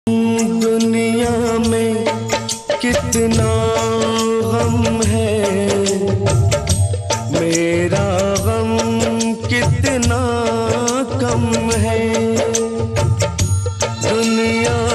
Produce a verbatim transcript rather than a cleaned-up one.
दुनिया में कितना गम है, मेरा गम कितना कम है। दुनिया